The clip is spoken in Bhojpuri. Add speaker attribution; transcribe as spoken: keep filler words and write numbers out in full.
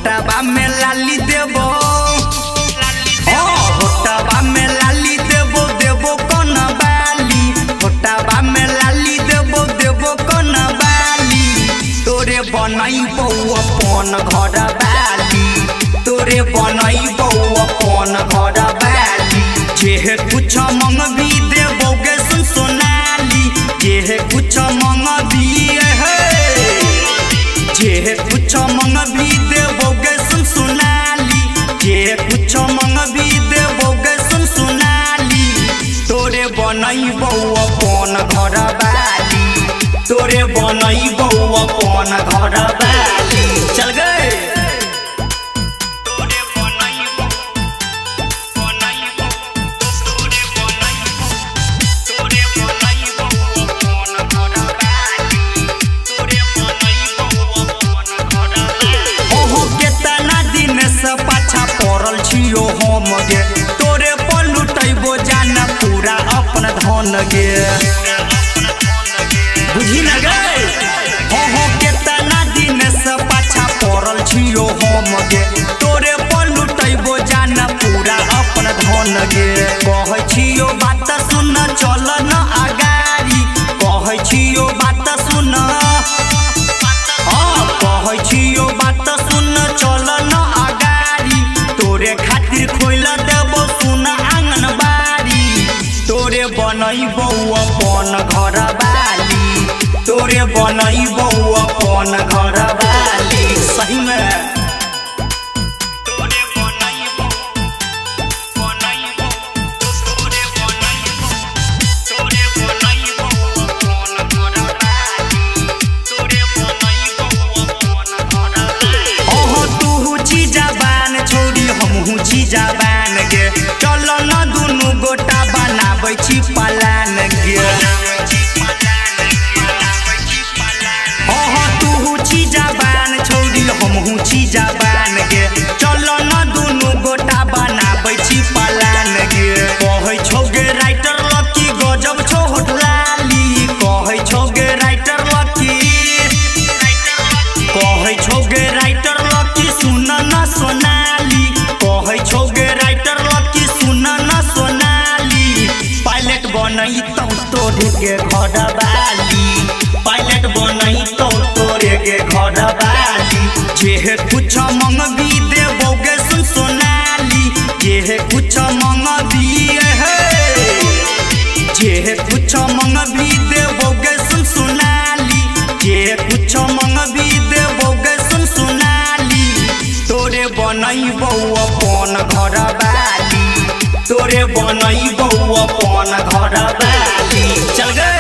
Speaker 1: होटवा में लाली देबो, होटवा में लाली देबो देबो कौन बाली, होटवा में लाली देबो देबो कौन बाली। तोरे बनैबो अपन घर बाली, तोरे बनैबो अपन घर बाली। जे कुछ मंगबी देबो गे सुन सोनाली, जे कुछ मंगबी जे कुछ मंगबी देबो गे सुन सोनाली, जे कुछ मंगबी देबो गे सुन सोनाली। तोरे बनैबो अपन घर बाली, तोरे बनैबो अपन घर बाली। चल गए पाछा पड़ल छियो हम गे, तोरे पर लुटैबो जाना पूरा अपन धन गे। बुझी न गए हो हो केतना दिन से पाछा पड़ल छियो हम गे, तोरे पर लुटैबो जाना पूरा अपन धन गे। कहै छियो बात सुन चल न आगारी, कहै छियो बात सुन हां कहै छियो बात सुन चल न आगारी। तोरे खातिर खोइला देबो सुन आंगनबाड़ी, तोरे बनैबो अपन घर बाली, तोरे बनैबो अपन घर बाली। सही में तोरे बनैबो बनैबो तोरे बनैबो तोरे बनैबो अपन घर बाली, तोरे बनैबो अपन घर बाली। ओहो तू चीजाबान छोड़ी हमहू चीजाबान गे, चल न दुनू गोटा बनाबै छी पलान गे। ओहो तू चीजाबान छोड़ी हमहू चीजाबान गे, चल न दुनू गोटा बनाबै छी पलान गे। कहै छौ गे राइटर लकी गजब छौ होठ लाली, कहै छौ गे राइटर लकी कहै छौ गे राइटर लकी सुन न सोनाली, कहै छौ गे राइटर लकी सुन न सोनाली। पायलट बनैतौ तोरे गे घर बाली, पायलट बनैतौ तोरे गे घर बाली। जे कुछ मंगबी देबो गे सुन सोनाली, जे कुछ मंगबी जे कुछ मंगबी देबो गे सुन सोनाली, जे कुछ मंगबी देबो गे सुन सोनाली। तोरे बनैबो अपन घर बाली, तोरे बनैबो अपन घर बाली। चल गए।